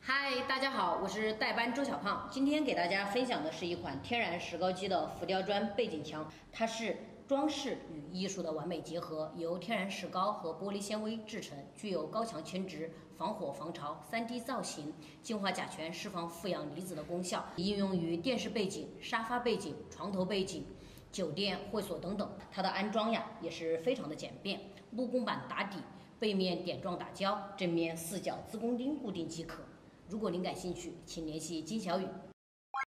嗨，大家好，我是代班周小胖。今天给大家分享的是一款天然石膏机的浮雕砖背景墙，它是装饰与艺术的完美结合，由天然石膏和玻璃纤维制成，具有高强铅值、防火防潮、3D 造型、净化甲醛、释放负氧离子的功效，应用于电视背景、沙发背景、床头背景、酒店、会所等等。它的安装呀也是非常的简便，木工板打底，背面点状打胶，正面4角自攻钉固定即可。如果您感兴趣，请联系金小雨。